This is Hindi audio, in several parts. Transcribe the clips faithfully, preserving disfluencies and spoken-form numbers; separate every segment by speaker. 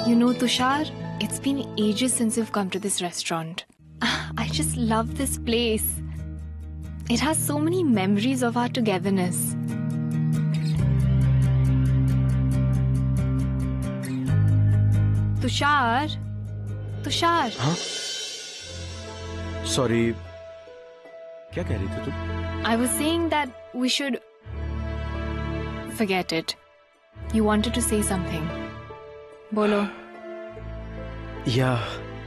Speaker 1: You know, Tushar, it's been ages since you've come to this restaurant. I just love this place. It has so many memories of our togetherness. Tushar, Tushar.
Speaker 2: हाँ? Sorry. क्या कह रही थी तुम?
Speaker 1: I was saying that we should forget it. You wanted to say something. बोलो.
Speaker 2: Yeah.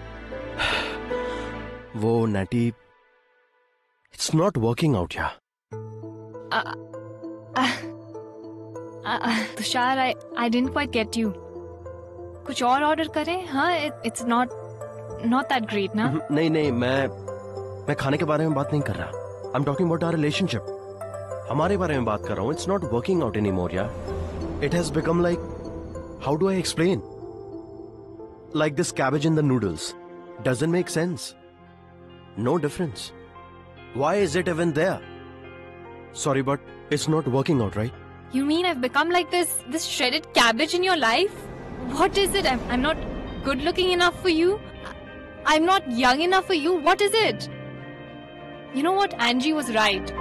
Speaker 2: वो Nettie. It's not working out, yeah.
Speaker 1: Uh, uh, uh, Tushar, I I didn't quite get you. कुछ और ऑर्डर करें? हाँ, it, it's not not that great, ना?
Speaker 2: नहीं नहीं मैं मैं खाने के बारे में बात नहीं कर रहा. I'm talking about our relationship. हमारे बारे में बात कर रहा हूँ. It's not working out anymore, yeah. It has become like, how do I explain? Like this cabbage in the noodles. Doesn't make sense. No difference. Why is it even there? Sorry, but it's not working out, right?
Speaker 1: You mean I've become like this this shredded cabbage in your life? What is it? I'm, I'm not good looking enough for you? I'm not young enough for you? What is it? You know what? Angie was right.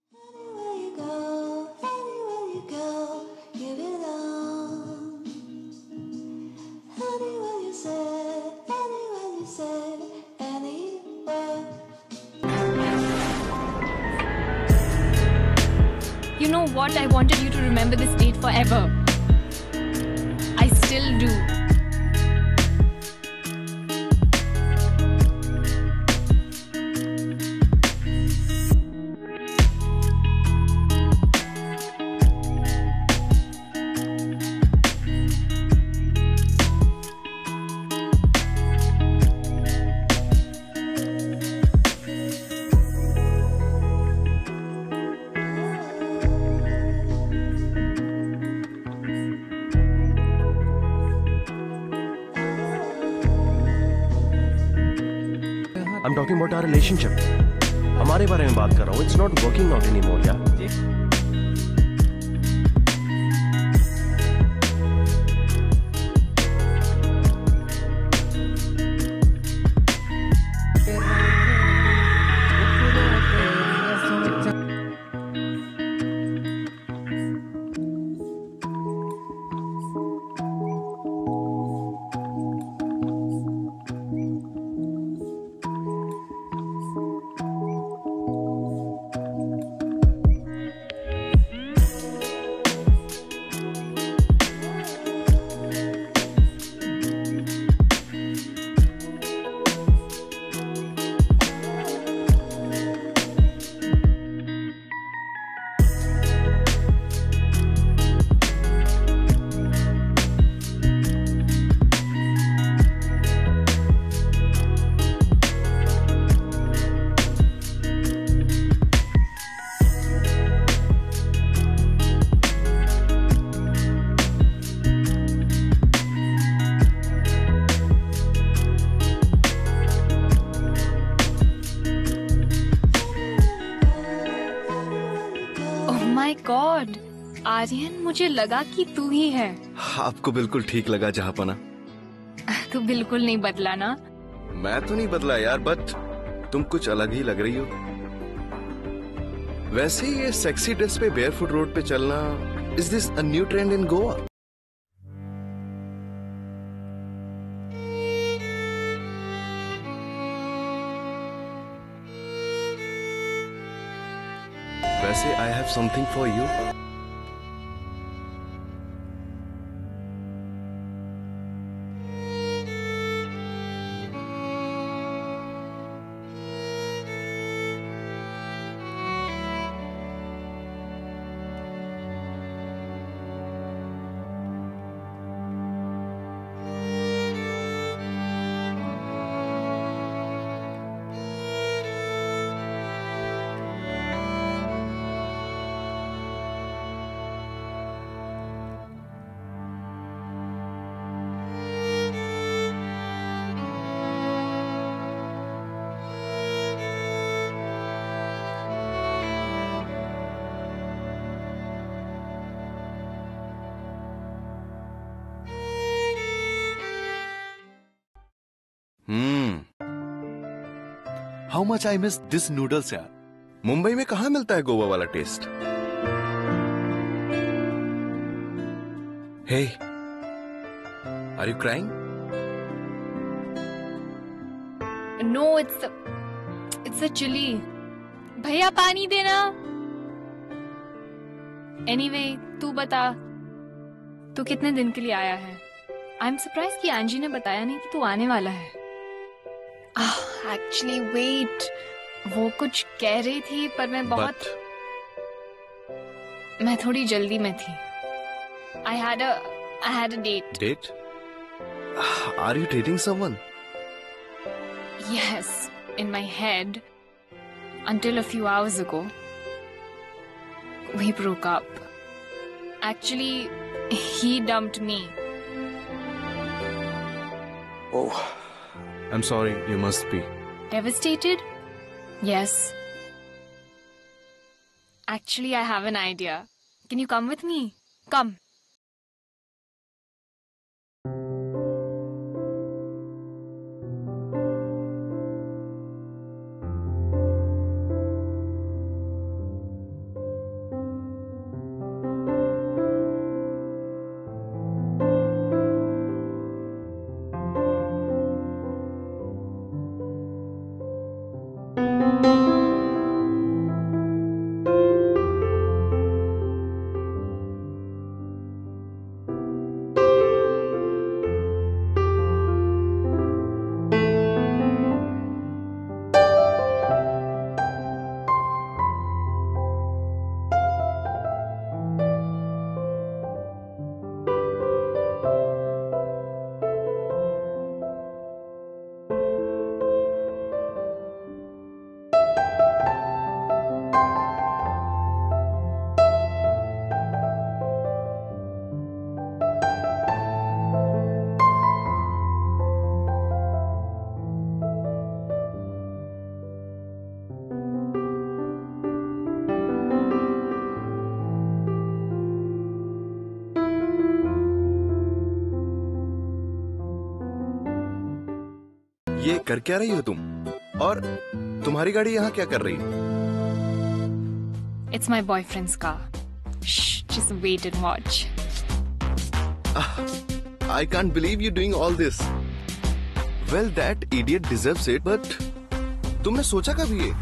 Speaker 1: You know what? I wanted you to remember this date forever. I still do.
Speaker 2: I'm talking about our relationship. हमारे बारे में बात कर रहा हूँ. It's not working out anymore, yeah.
Speaker 1: My God, Aryan, मुझे लगा कि तू ही है.
Speaker 3: आपको बिल्कुल ठीक लगा जहांपना.
Speaker 1: तू बिल्कुल नहीं बदला ना.
Speaker 3: मैं तो नहीं बदला यार, बट तुम कुछ अलग ही लग रही हो. वैसे ये सेक्सी ड्रेस पे बेयरफुट रोड पे चलना, is this a new trend in Goa? वैसे I have something for you. How much I miss this noodles यार। मुंबई में कहाँ मिलता है गोवा वाला taste. Hey, are you crying?
Speaker 1: No, it's it's a chilli. भैया पानी देना। एनीवे, तू बता, तू कितने दिन के लिए आया है? आई एम सरप्राइज कि एंजी ने बताया नहीं कि तू आने वाला है। एक्चुअली वेट, वो कुछ कह रही थी पर मैं बहुत
Speaker 3: But...
Speaker 1: मैं थोड़ी जल्दी में थी। I had a I had a date.
Speaker 3: Date? Are you dating someone?
Speaker 1: Yes, in my head. Until a few hours ago, we broke up. Actually, he dumped me.
Speaker 3: Oh, I'm sorry. You must be
Speaker 1: Devastated? Yes. Actually, I have an idea. Can you come with me? Come.
Speaker 3: ये कर क्या रही हो तुम? और तुम्हारी गाड़ी यहाँ क्या कर रही है?
Speaker 1: It's my boyfriend's car. Shh, just wait and watch.
Speaker 3: I can't believe you're doing all this. Well, that idiot deserves it, but तुमने सोचा कभी ये?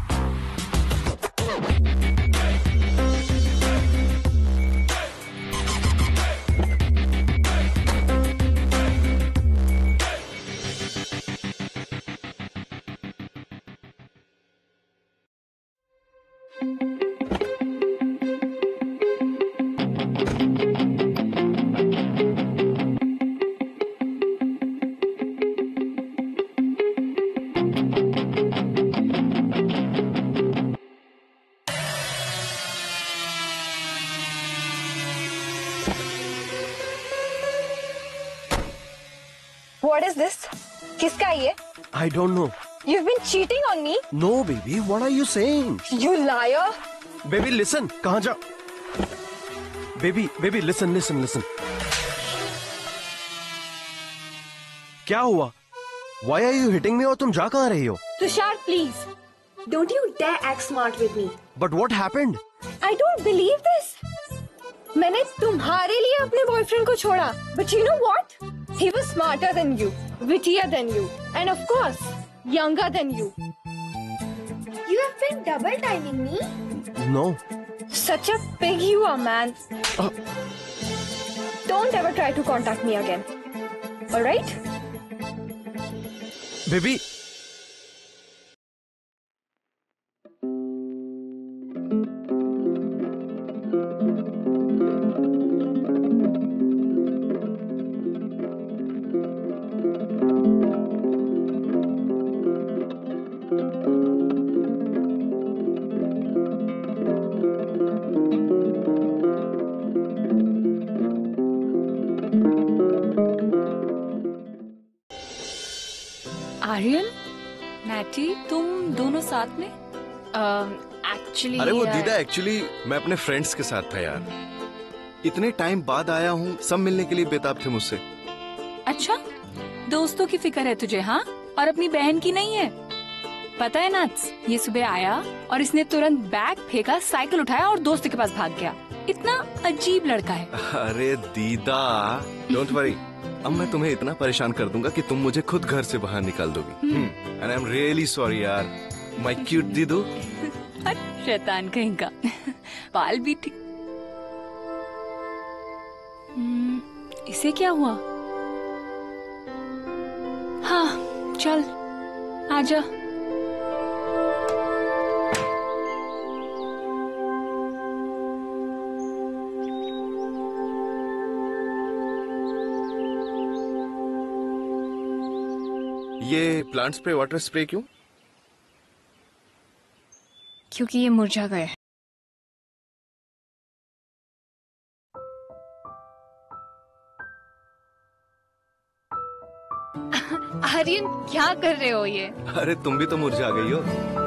Speaker 4: What is this? किसका ये?
Speaker 2: I don't know.
Speaker 4: You've been cheating on me.
Speaker 2: No, baby. What are you saying?
Speaker 4: You liar.
Speaker 2: Baby, listen. कहाँ जा? Baby, baby, listen, listen, listen. क्या हुआ? Why are you hitting me? और तुम जा कहाँ रही हो?
Speaker 4: Tushar, please. Don't you dare act smart with me.
Speaker 2: But what happened?
Speaker 4: I don't believe this. मैंने तुम्हारे लिए अपने बॉयफ्रेंड को छोड़ा. But you know what? He was smarter than you, wittier than you, and of course, younger than you. You have been double timing me?
Speaker 2: No.
Speaker 4: Such a pig you are, man.
Speaker 2: Uh.
Speaker 4: Don't ever try to contact me again. Alright?
Speaker 2: Baby.
Speaker 5: Aryan, मैटी, तुम दोनों साथ में?
Speaker 1: एक्चुअली
Speaker 3: अरे वो दीदा, एक्चुअली मैं अपने फ्रेंड्स के साथ था यार। इतने टाइम बाद आया हूँ, सब मिलने के लिए बेताब थे मुझसे।
Speaker 5: अच्छा, दोस्तों की फिक्र है तुझे, हाँ? और अपनी बहन की नहीं है? पता है नाच, ये सुबह आया और इसने तुरंत बैग फेंका, साइकिल उठाया और दोस्त के पास भाग गया। इतना अजीब लड़का है।
Speaker 3: अरे दीदा, डोंट वरी, अब मैं तुम्हें इतना परेशान कर दूंगा कि तुम मुझे खुद घर से बाहर निकाल दोगी। And I am really sorry यार, माय क्यूट दीदू।
Speaker 5: शैतान कहीं का। बाल भी ठीक। हम्म, इसे क्या हुआ? हाँ चल आजा।
Speaker 3: ये प्लांट्स पे वाटर स्प्रे क्यों?
Speaker 1: क्योंकि ये मुरझा गए। आर्यन क्या कर रहे हो ये?
Speaker 3: अरे तुम भी तो मुरझा गई हो।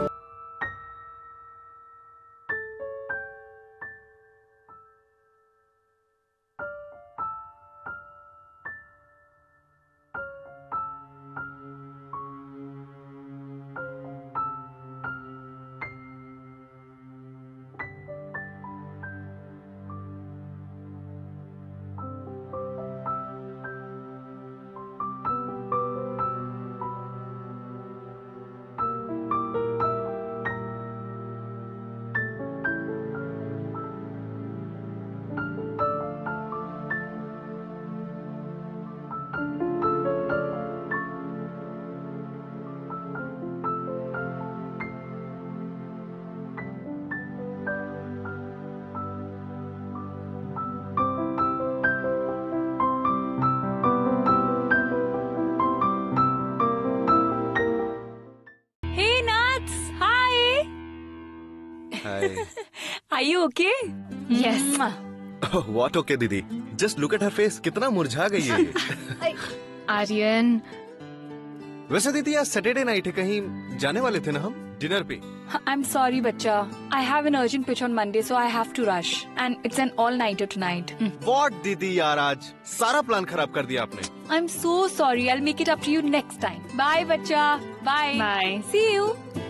Speaker 5: Are you okay?
Speaker 1: Yes.
Speaker 3: What okay दीदी? Just look at her face, कितना मुरझा गई है ये।
Speaker 1: आर्यन,
Speaker 3: वैसे दीदी आज सैटरडे नाइट है, कहीं जाने वाले थे ना हम डिनर पे।
Speaker 5: I'm sorry बच्चा, I have an urgent pitch on Monday so I have to rush and it's an all-nighter tonight.
Speaker 3: What दीदी यार, आज सारा प्लान खराब कर दिया आपने।
Speaker 5: I'm so sorry, I'll make it up to you next time. Bye बच्चा, bye.
Speaker 1: Bye.
Speaker 5: See you.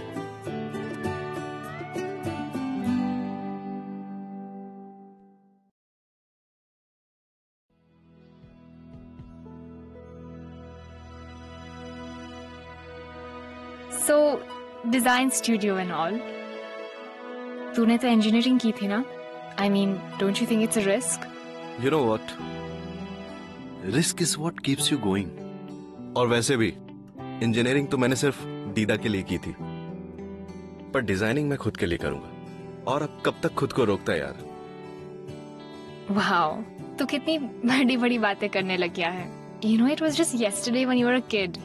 Speaker 1: So, design studio and all. तूने तो engineering की थी ना? I mean, don't you think it's a risk?
Speaker 3: You know what? Risk is what keeps you going. और वैसे भी इंजीनियरिंग तो मैंने सिर्फ दीदा के लिए की थी, पर डिजाइनिंग मैं खुद के लिए करूंगा। और अब कब तक खुद को रोकता है यार।
Speaker 1: Wow, तू कितनी बड़ी बड़ी बातें करने लग गया है। You know, it was just yesterday when you were a kid.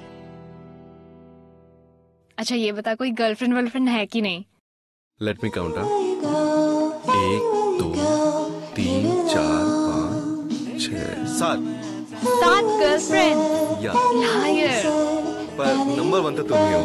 Speaker 1: अच्छा ये बता, कोई गर्लफ्रेंड वर्लफ्रेंड है कि नहीं?
Speaker 3: Let me count. एक दो तीन चार पाँच छह सात
Speaker 1: सात गर्लफ्रेंड?
Speaker 3: या
Speaker 1: लायर।
Speaker 3: पर नंबर वन तो तुम ही हो।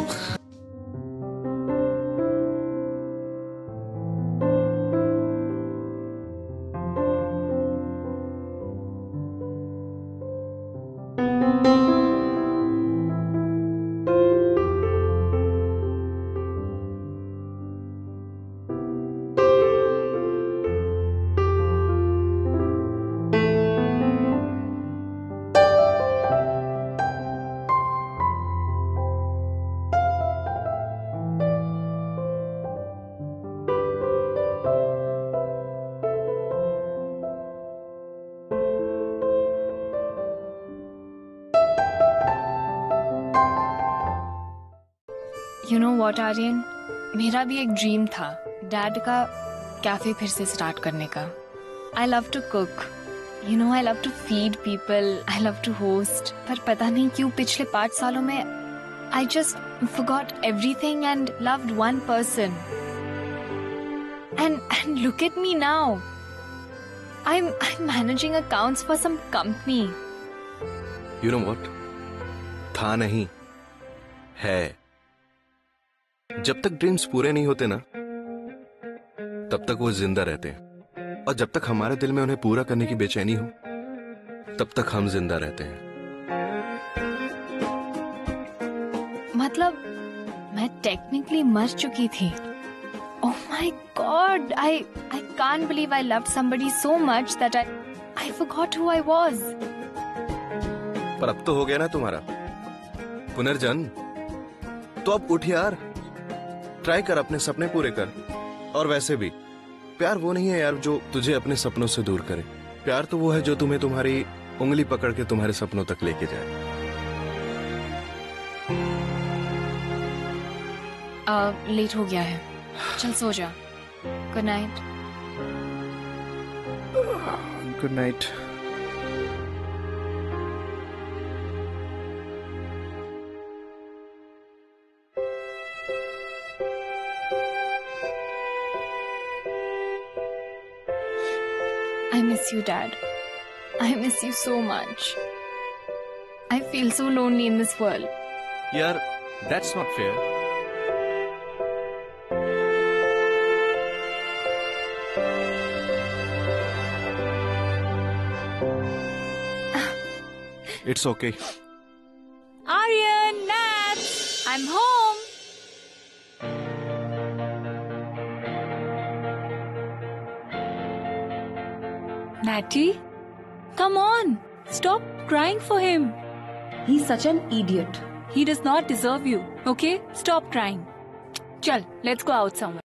Speaker 1: You know what, आर्यन, मेरा भी एक ड्रीम था डैड का कैफे फिर से स्टार्ट करने का। I love to cook, you know, I love to feed people, I love to host, पर पता नहीं क्यों पिछले पाँच सालों में I just forgot everything and loved one person. And and look at me now. I'm I'm managing accounts for some company.
Speaker 3: You know what? था नहीं, है। जब तक ड्रीम्स पूरे नहीं होते ना, तब तक वो जिंदा रहते हैं, और जब तक हमारे दिल में उन्हें पूरा करने की बेचैनी हो, तब तक हम जिंदा रहते हैं।
Speaker 1: मतलब मैं टेक्निकली मर चुकी थी। Oh my God, I I can't believe I loved somebody so much that I I forgot who I was.
Speaker 3: पर अब तो हो गया ना तुम्हारा पुनर्जन्म, तो अब उठ यार, ट्राई कर, अपने सपने पूरे कर। और वैसे भी प्यार वो नहीं है यार जो तुझे अपने सपनों से दूर करे। प्यार तो वो है जो तुम्हें तुम्हारी उंगली पकड़ के तुम्हारे सपनों तक लेके जाए।
Speaker 1: अब लेट हो गया है, चल सो जा। Good night.
Speaker 3: Good night.
Speaker 1: I miss you, Dad. I miss you so much. I feel so lonely in this world.
Speaker 3: यार, that's not fair. It's okay.
Speaker 5: Aryan, Nat, I'm home. Natty, come on, stop crying for him.
Speaker 6: He's such an idiot.
Speaker 5: He does not deserve you, okay? Stop crying. Chal, let's go out somewhere.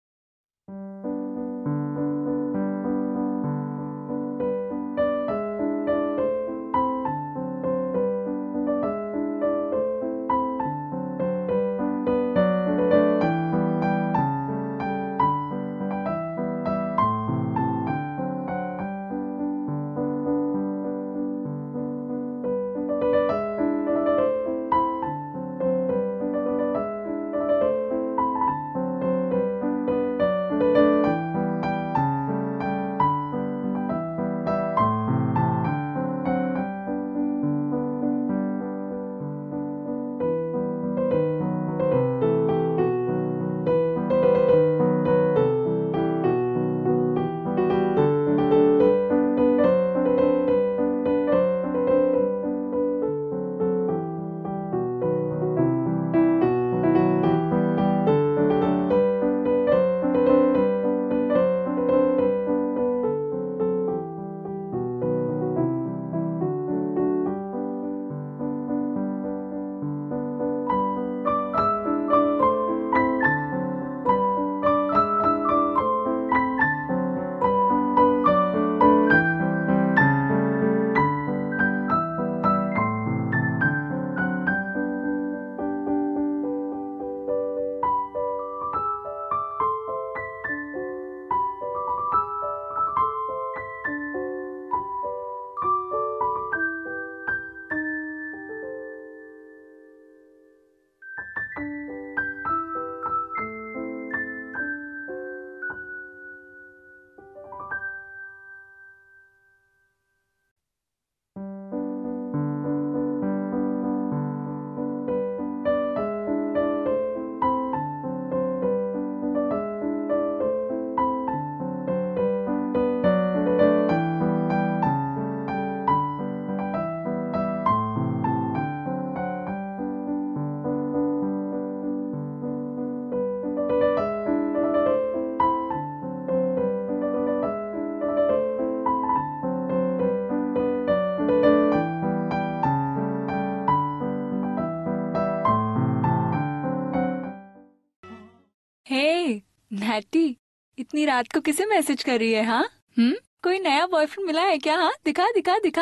Speaker 5: Nettie, इतनी रात को किसे मैसेज कर रही है? हाँ, हम्म, कोई नया बॉयफ्रेंड मिला है क्या? हाँ, दिखा दिखा दिखा।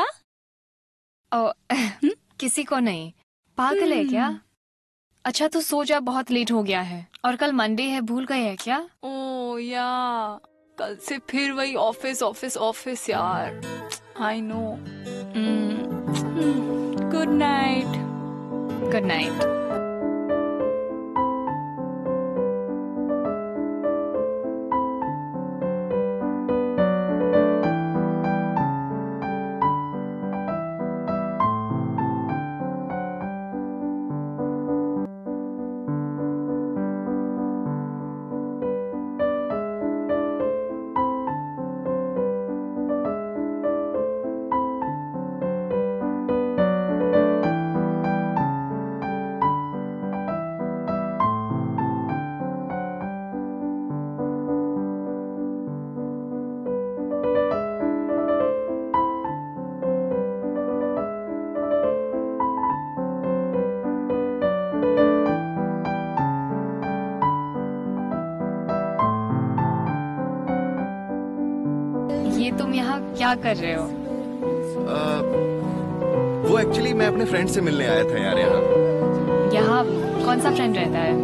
Speaker 1: ओ, किसी को नहीं। पागल है क्या? अच्छा तू सो जा, बहुत लेट हो गया है और कल मंडे है, भूल गए है क्या?
Speaker 5: ओ या, कल से फिर वही ऑफिस ऑफिस ऑफिस यार। I know. Good night.
Speaker 1: Good night. तुम यहाँ क्या कर रहे हो?
Speaker 3: आ, वो एक्चुअली मैं अपने फ्रेंड से मिलने आया था यार यहाँ।
Speaker 1: यहाँ कौन सा फ्रेंड रहता है?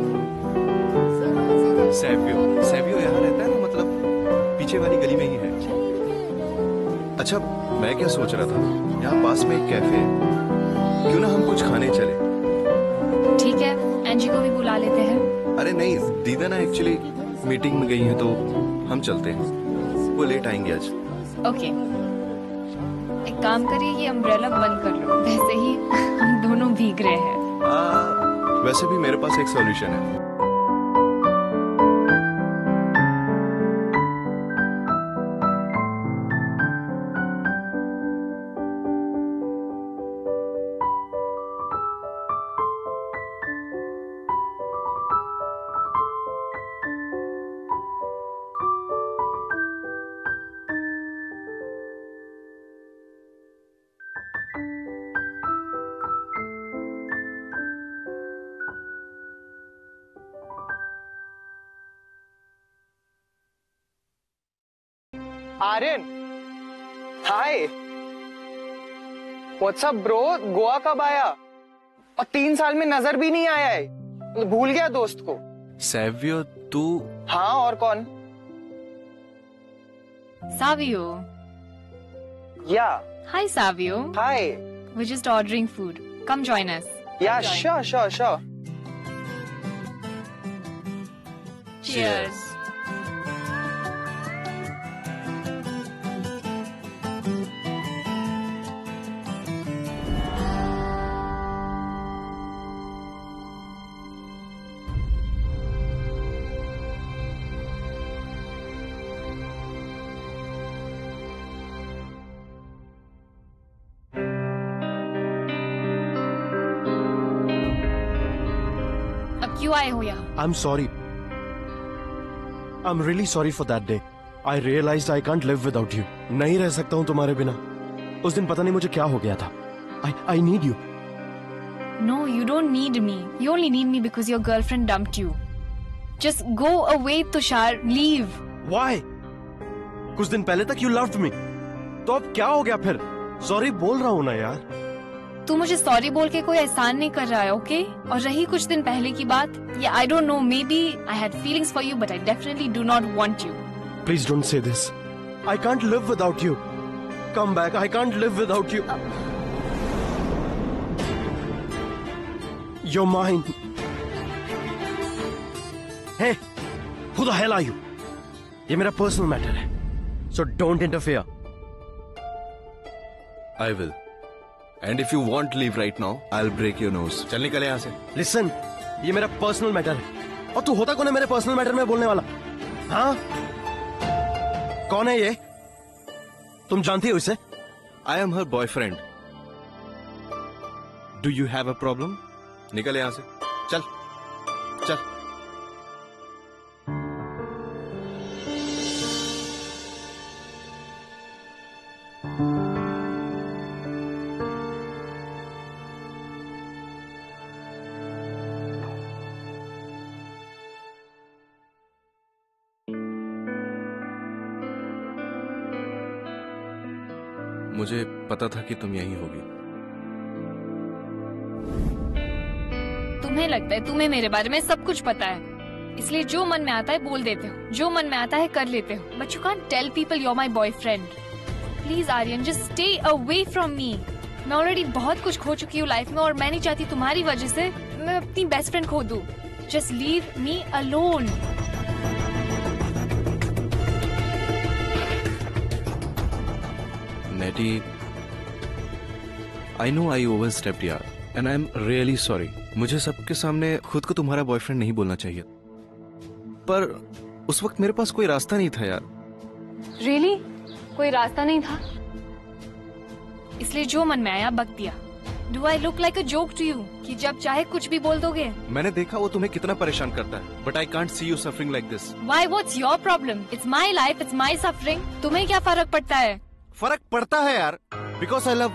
Speaker 3: सैवियो। सैवियो यहाँ रहता है ना, मतलब पीछे वाली गली में ही है। अच्छा, मैं क्या सोच रहा था, यहाँ पास में एक कैफे है, क्यों ना हम कुछ खाने चले?
Speaker 1: ठीक है, एंजी को भी बुला लेते हैं।
Speaker 3: अरे नहीं, दीदा ना एक्चुअली मीटिंग में गई हैं, तो हम चलते हैं, वो लेट आएंगे आज।
Speaker 1: ओके, एक काम करिए, ये अम्ब्रेला बंद कर लो, वैसे ही हम दोनों भीग रहे हैं।
Speaker 3: आ, वैसे भी मेरे पास एक सॉल्यूशन है।
Speaker 7: Aryan, hi, what's up bro? Goa कब आया? और तीन साल में नजर भी नहीं आया है, भूल गया दोस्त को।
Speaker 3: सैवियो, तू?
Speaker 7: हाँ, और कौन?
Speaker 1: सावियो।
Speaker 7: या।
Speaker 1: हाय सावियो।
Speaker 7: हाय।
Speaker 1: We're just ordering food. Come join us.
Speaker 7: या, sure, sure, sure.
Speaker 1: Cheers. क्यों आए हो यहाँ?
Speaker 2: I'm sorry. I'm really sorry for that day. I realized I can't live without you. नहीं रह सकता हूँ तुम्हारे बिना। उस दिन पता नहीं मुझे क्या हो गया था। I I need you.
Speaker 1: No, you don't need me. You only need me because your girlfriend dumped you. Just go away, Tushar. Leave.
Speaker 2: Why? कुछ दिन पहले तक you loved me. तो अब क्या हो गया फिर? Sorry बोल रहा हूँ ना यार।
Speaker 1: तू मुझे सॉरी बोल के कोई एहसान नहीं कर रहा है, ओके? और रही कुछ दिन पहले की बात, ये I don't know, maybe I had feelings for you but I definitely do not want you.
Speaker 2: Please don't say this. I can't live without you. Come back. I can't live without you. You're mine. Hey, who the hell are you? ये मेरा पर्सनल मैटर है, so don't interfere.
Speaker 3: I will. And if you want leave right now, I'll break your nose. चल निकल यहाँ से।
Speaker 2: Listen, ये मेरा पर्सनल मैटर है, और तू होता कौन है मेरे पर्सनल मैटर में बोलने वाला? हाँ? कौन है ये? तुम जानती हो इसे?
Speaker 3: I am her boyfriend. Do you have a problem? निकल यहाँ से। चल, चल। मुझे पता था कि तुम यहीं होगी।
Speaker 1: तुम्हें लगता है तुम्हें मेरे बारे में सब कुछ पता है, इसलिए जो मन में आता है बोल देते हो, जो मन में आता है कर लेते हो, but you can't tell people you are my boyfriend. Please Aryan, just stay away from me. मैं ऑलरेडी बहुत कुछ खो चुकी हूँ लाइफ में, और मैं नहीं चाहती तुम्हारी वजह से मैं अपनी बेस्ट फ्रेंड खो दूं। Just leave me alone.
Speaker 3: Nettie, I know I overstepped यार, and I'm really sorry. मुझे सबके सामने खुद को तुम्हारा बॉयफ्रेंड नहीं बोलना चाहिए, पर उस वक्त मेरे पास कोई रास्ता नहीं था यार।
Speaker 1: Really? कोई रास्ता नहीं था? इसलिए जो मन में आया बक दिया। Do I look like a joke to you? कि जब चाहे कुछ भी बोल दोगे?
Speaker 3: मैंने देखा वो तुम्हें कितना परेशान करता है, but I can't see you suffering like this.
Speaker 1: Why? What's your problem? It's my life, it's my suffering. तुम्हें क्या फर्क पड़ता है?
Speaker 3: फर्क पड़ता है यार, because I love.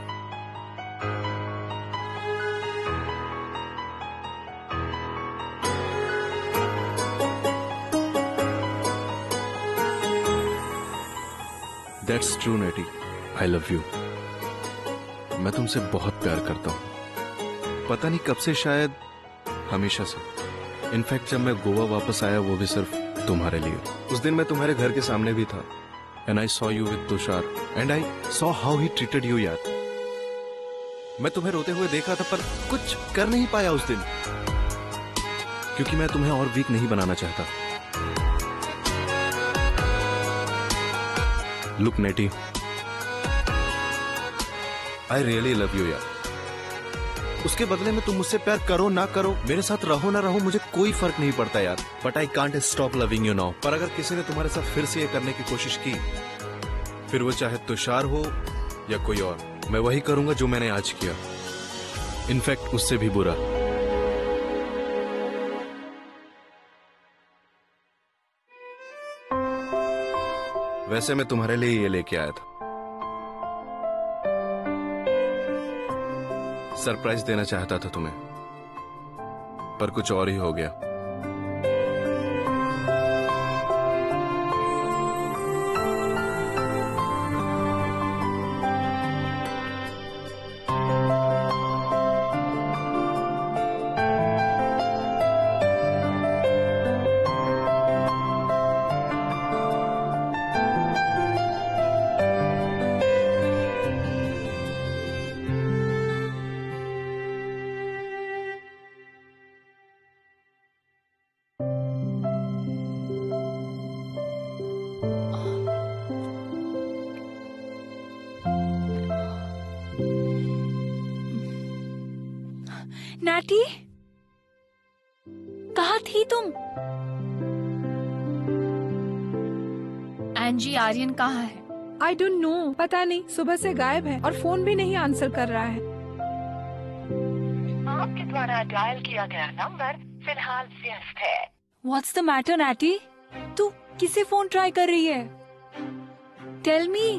Speaker 3: That's true Nettie, I love you. मैं तुमसे बहुत प्यार करता हूँ, पता नहीं कब से, शायद हमेशा से। इनफैक्ट जब मैं गोवा वापस आया वो भी सिर्फ तुम्हारे लिए। उस दिन मैं तुम्हारे घर के सामने भी था and I saw you with Tushar and I saw how he treated you यार। मैं तुम्हें रोते हुए देखा था पर कुछ कर नहीं पाया उस दिन, क्योंकि मैं तुम्हें और वीक नहीं बनाना चाहता। Look Nettie, I really love you यार। उसके बदले में तुम मुझसे प्यार करो ना करो, मेरे साथ रहो ना रहो, मुझे कोई फर्क नहीं पड़ता यार। But I can't stop loving you now. पर अगर किसी ने तुम्हारे साथ फिर से ये करने की कोशिश की, फिर वो चाहे तुषार हो या कोई और, मैं वही करूंगा जो मैंने आज किया, इनफैक्ट उससे भी बुरा। वैसे मैं तुम्हारे लिए ये लेके आया था, सरप्राइज देना चाहता था तुम्हें, पर कुछ और ही हो गया।
Speaker 5: नैटी, कहाँ थी तुम?
Speaker 1: एंजी, आर्यन कहाँ है?
Speaker 8: आई डोंट नो, पता नहीं, सुबह से गायब है और फोन भी नहीं आंसर कर रहा है।
Speaker 9: आपके द्वारा डायल किया गया नंबर फिलहाल व्यस्त है।
Speaker 5: What's the matter, natty? तू किसे फोन ट्राई कर रही है? Tell me.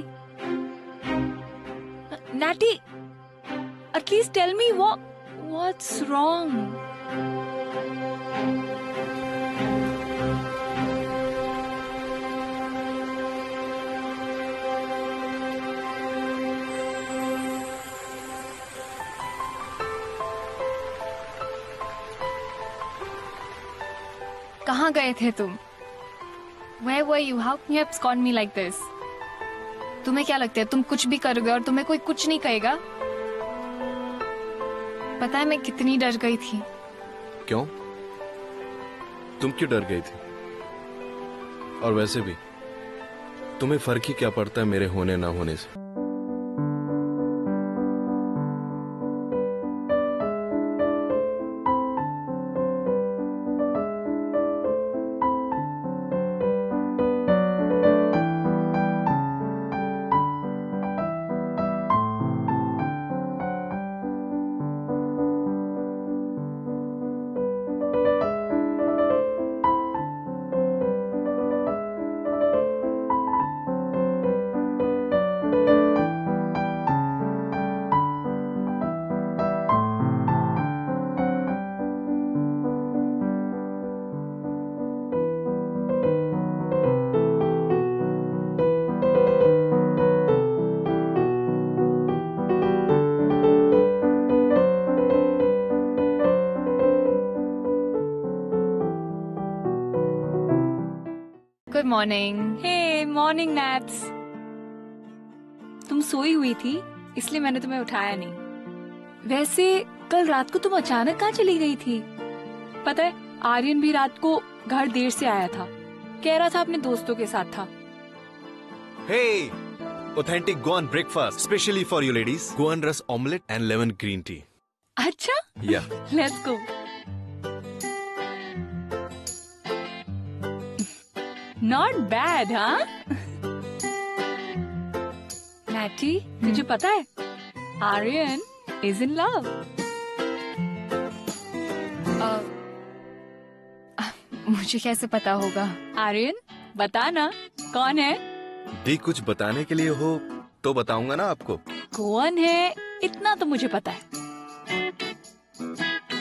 Speaker 5: Nettie, at least tell me what what's wrong.
Speaker 1: कहाँ गए थे तुम? Where were you? How can you abscond me like this? तुम्हें क्या लगता है तुम कुछ भी करोगे और तुम्हें कोई कुछ नहीं कहेगा? पता है मैं कितनी डर गई थी।
Speaker 3: क्यों? तुम क्यों डर गई थी? और वैसे भी तुम्हें फर्क ही क्या पड़ता है मेरे होने ना होने से?
Speaker 1: Good morning.
Speaker 5: Hey morning Nats. तुम सोई हुई थी इसलिए मैंने तुम्हें उठाया नहीं। वैसे कल रात को तुम अचानक कहाँ चली गई थी? पता है आर्यन भी रात को घर देर से आया था, कह रहा था अपने दोस्तों के साथ था।
Speaker 3: Hey, authentic Goan breakfast, specially for you ladies. Goan rus omelette and lemon green tea.
Speaker 5: अच्छा,
Speaker 3: Yeah.
Speaker 5: Let's go. Not bad, हाँ? नैटी, तुझे पता है आर्यन इज इन लव।
Speaker 1: मुझे कैसे पता होगा?
Speaker 5: आर्यन बता ना कौन है?
Speaker 3: भी कुछ बताने के लिए हो तो बताऊंगा ना आपको।
Speaker 5: कौन है इतना तो मुझे पता है।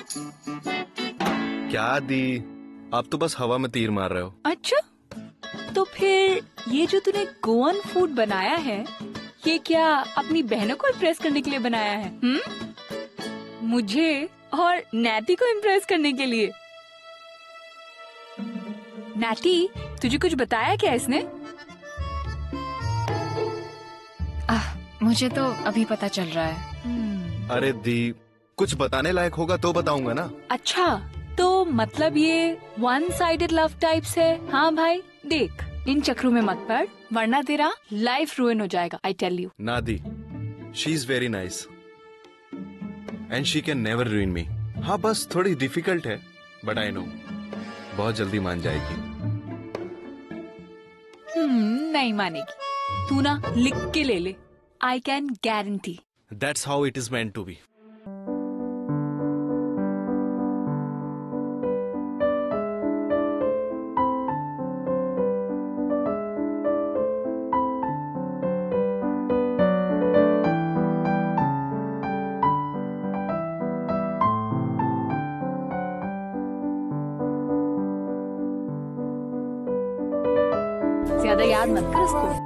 Speaker 3: क्या दी, आप तो बस हवा में तीर मार रहे हो।
Speaker 5: अच्छा, तो फिर ये जो तूने गोवन फूड बनाया है, ये क्या अपनी बहनों को इम्प्रेस करने के लिए बनाया है? हम्म? मुझे और नैटी को इम्प्रेस करने के लिए? नैटी, तुझे कुछ बताया क्या इसने?
Speaker 1: आह, मुझे तो अभी पता चल रहा है।
Speaker 3: अरे दी, कुछ बताने लायक होगा तो बताऊंगा ना।
Speaker 5: अच्छा, तो मतलब ये वन साइडेड लव टाइप्स है? हाँ भाई, देख इन चक्रों में मत पड़, वरना तेरा लाइफ रुइन हो जाएगा। I tell you.
Speaker 3: ना दी, she is very nice and she can never ruin me. हाँ, बस थोड़ी डिफिकल्ट है, बट आई नो बहुत जल्दी मान जाएगी।
Speaker 5: हम्म, नहीं मानेगी। तू ना लिख के ले ले, I can guarantee.
Speaker 3: That's how it is meant to be.
Speaker 5: ज्यादा याद मत कर उसको।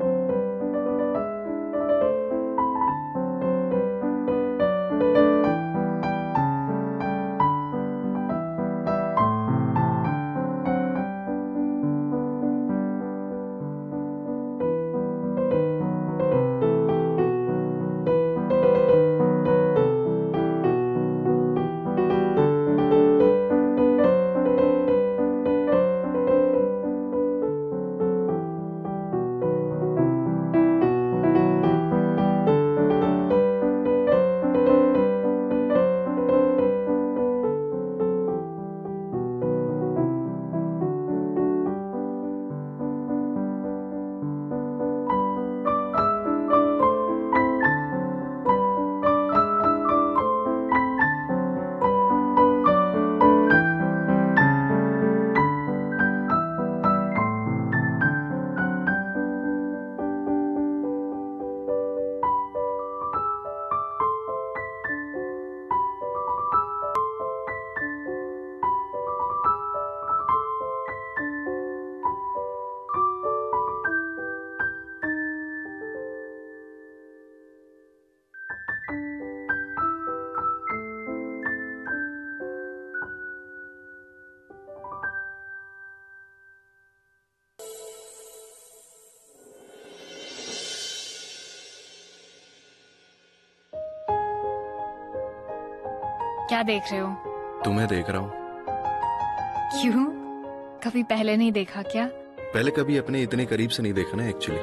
Speaker 1: क्या देख रहे हो?
Speaker 3: तुम्हें देख रहा हूँ।
Speaker 1: क्यों? कभी पहले नहीं देखा क्या?
Speaker 3: पहले कभी अपने इतने करीब से नहीं देखा ना actually.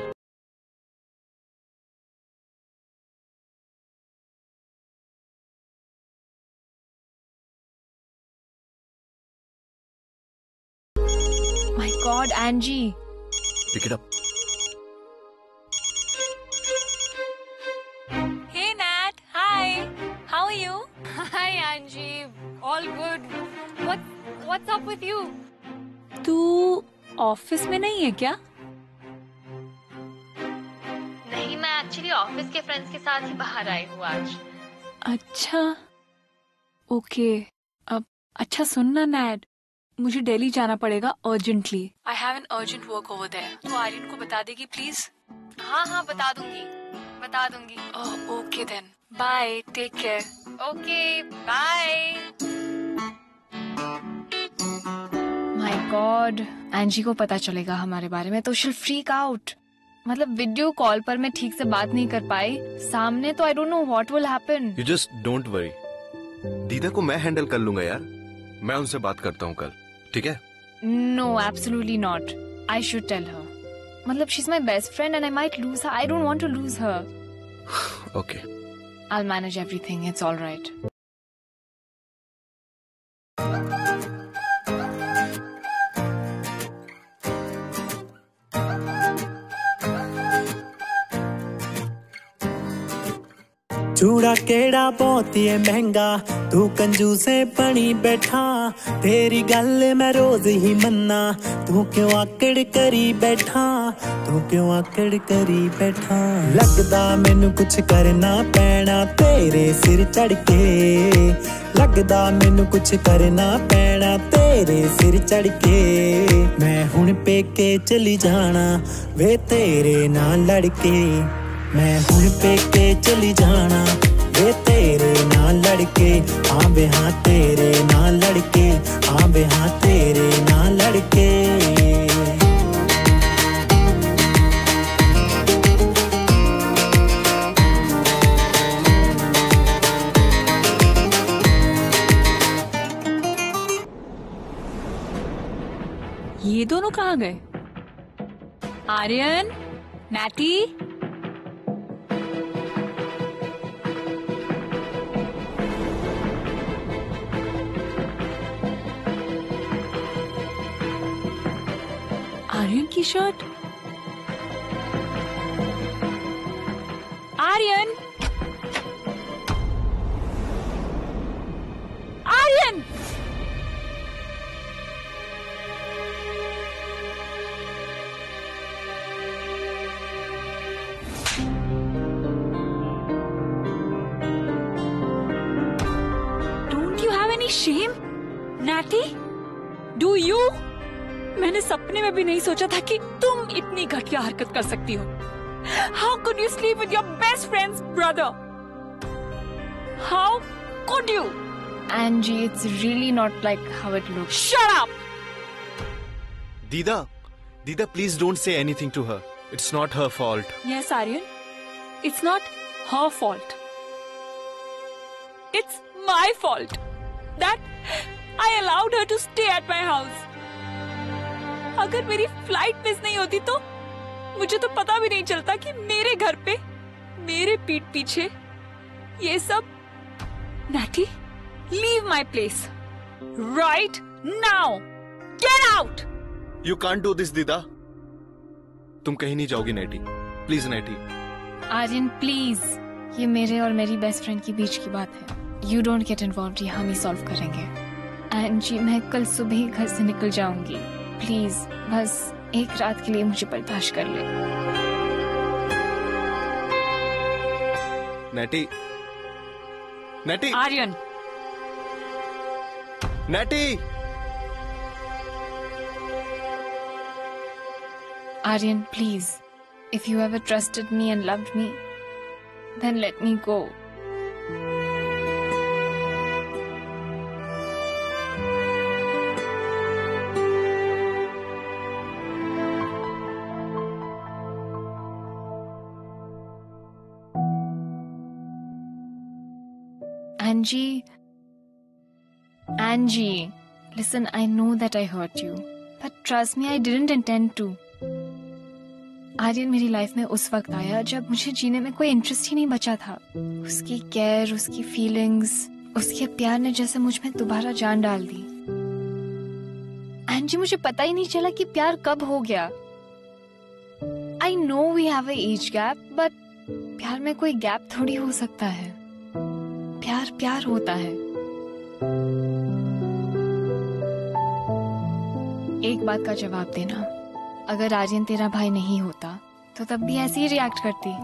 Speaker 1: My God, Angie.
Speaker 3: Pick it up.
Speaker 5: Hey Nat, hi. How are you?
Speaker 1: Hi, Angie. All good. What What's up with you?
Speaker 5: तू ऑफिस में नहीं है क्या?
Speaker 1: नहीं, मैं एक्चुअली ऑफिस के फ्रेंड्स के साथ ही बाहर आई हूँ आज।
Speaker 5: अच्छा, ओके। अब अच्छा सुनना नैट, मुझे दिल्ली जाना पड़ेगा urgently. I have an urgent work over there. तो आर्यन को बता देगी प्लीज?
Speaker 1: हाँ हाँ बता दूंगी, बता दूंगी।
Speaker 5: Okay then, bye, take care.
Speaker 1: Okay, bye. My God, Angie को पता चलेगा हमारे बारे में तो शील फ्रीक आउट। मतलब वीडियो कॉल पर मैं ठीक से बात नहीं कर पाई, सामने तो I don't know what will happen.
Speaker 3: You just don't worry, दीदा को मैं हैंडल कर लूंगा यार। मैं उनसे बात करता हूँ कल, ठीक है?
Speaker 1: No, absolutely not. I should tell her. मतलब she is my best friend and I might lose her. I don't want to lose her.
Speaker 3: Okay,
Speaker 1: I'll manage everything. It's all right.
Speaker 10: चूड़ा केड़ा बहुत ही महंगा, तू कंजूसे बनी बैठा। तेरी गल मैं रोज ही मन्ना, तू क्यों आकड़ करी बैठा, तू क्यों आकड़ करी बैठा। लगदा मैनू कुछ करना पैना तेरे सिर चढ़ के, लगदा मैनू कुछ करना पैना तेरे तेरे सिर चढ़ के। मैं हुण पेके चली जाना वे तेरे नाल लड़के। मैं हुण पेके चली जाना वे तेरे नाल लड़के। हाँ वे हाँ तेरे नाल लड़के। हाँ वे हाँ तेरे नाल लड़के।
Speaker 5: ये दोनों कहाँ गए? आर्यन, नैटी, आर्यन की shirt. Aryan, Aryan, shame Nettie, do you? मैंने सपने में भी नहीं सोचा था कि तुम इतनी घटिया हरकत कर सकती हो। How could you sleep with your best friend's brother? How could you?
Speaker 1: Angie, it's really not like how it looks.
Speaker 5: Shut up!
Speaker 3: Dida, Dida, please don't say anything to her. It's not her fault.
Speaker 5: Yes, Aryan. It's not her fault. It's my fault. That I allowed her to stay at my house. अगर मेरी फ्लाइट मिस नहीं होती तो मुझे तो पता भी नहीं चलता कि मेरे घर पे मेरे पीठ पीछे ये सब। Nettie, leave my place right now. Get out.
Speaker 3: You can't do this, Dida. तुम कहीं नहीं जाओगी Nettie. Please Nettie.
Speaker 1: Aryan please, ये मेरे और मेरी बेस्ट फ्रेंड के बीच की बात है। यू डोंट गेट इन्वॉल्व, ये हम ही सॉल्व करेंगे। एंजी, मैं कल सुबह ही घर से निकल जाऊंगी। प्लीज बस एक रात के लिए मुझे बर्दाश्त कर ले।
Speaker 3: Nettie, Nettie,
Speaker 5: Aryan,
Speaker 3: Nettie.
Speaker 1: Aryan, please, if you ever trusted me and loved me, then let me go. Angie, Angie, listen, I know that I hurt you, but trust me, I didn't intend to. Aryan मेरी लाइफ में उस वक्त आया जब मुझे जीने में कोई इंटरेस्ट ही नहीं बचा था। उसकी केयर, उसकी फीलिंग्स, उसके प्यार ने जैसे मुझ में दोबारा जान डाल दी। एंजी, मुझे पता ही नहीं चला कि प्यार कब हो गया। I know we have a age gap, but प्यार में कोई गैप थोड़ी हो सकता है। प्यार प्यार होता है। एक बात का जवाब देना, अगर आर्यन तेरा भाई नहीं होता तो तब भी ऐसे ही रिएक्ट करती।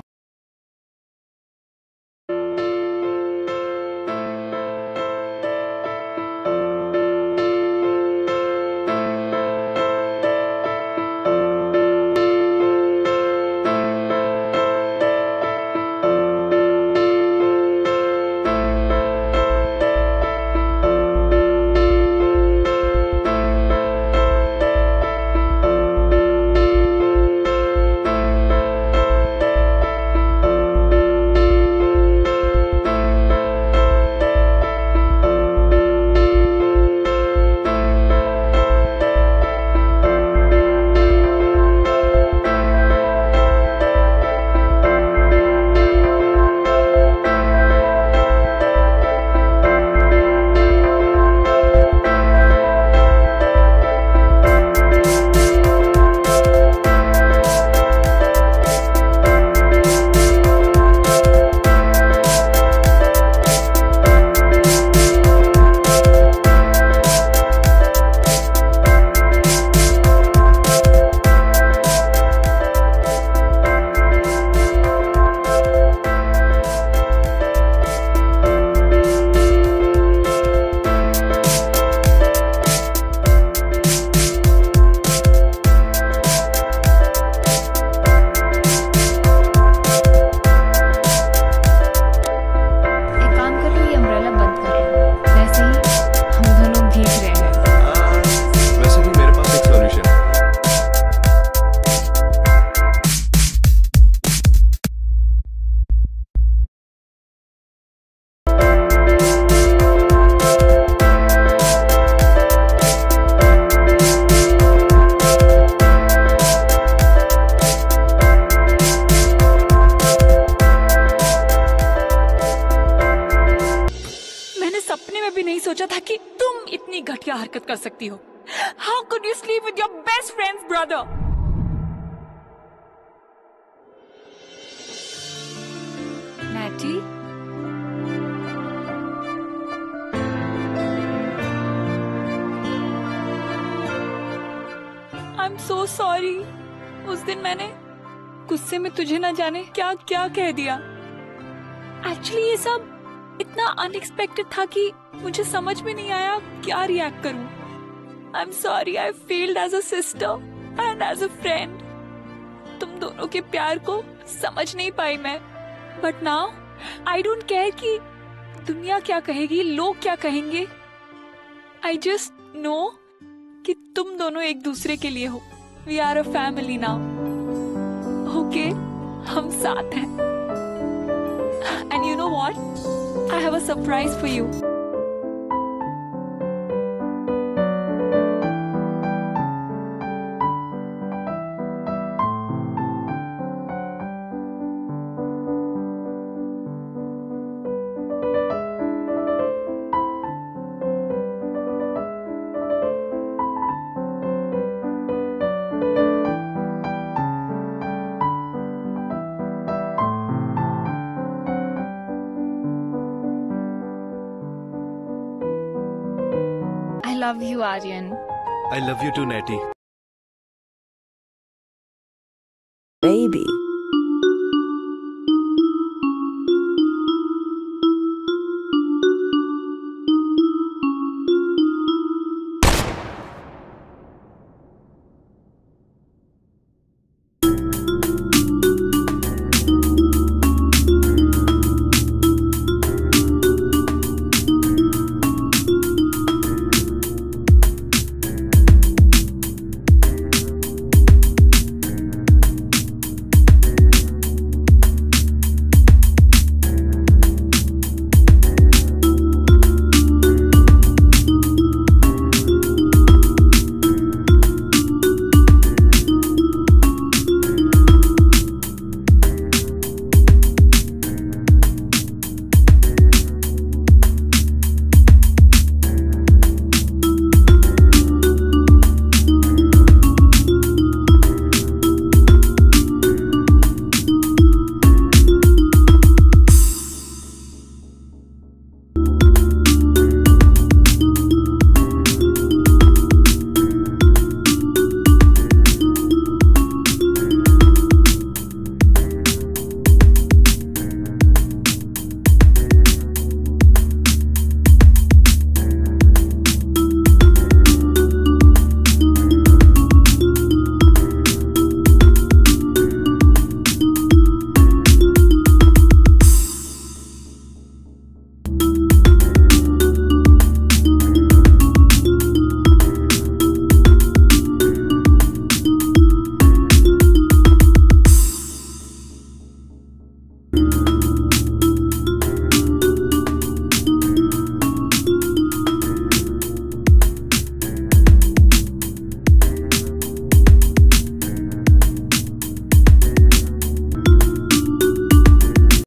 Speaker 5: था कि तुम इतनी घटिया हरकत कर सकती हो। How could you sleep with your best friend's brother? Nettie, I am so sorry. उस दिन मैंने गुस्से में तुझे ना जाने क्या क्या कह दिया। एक्चुअली ये सब इतना अनएक्सपेक्टेड था कि मुझे समझ में नहीं आया क्या रिएक्ट करूं। I am sorry, I failed as a sister and as a friend. तुम दोनों के प्यार को समझ नहीं पाई मैं। But now I don't care कि दुनिया क्या कहेगी, लोग क्या कहेंगे। आई जस्ट नो कि तुम दोनों एक दूसरे के लिए हो। We are a family now. Okay, हम साथ हैं। And you know what, I have a surprise for you.
Speaker 1: I love you, Aryan.
Speaker 3: I love you too, Natty.
Speaker 6: Baby.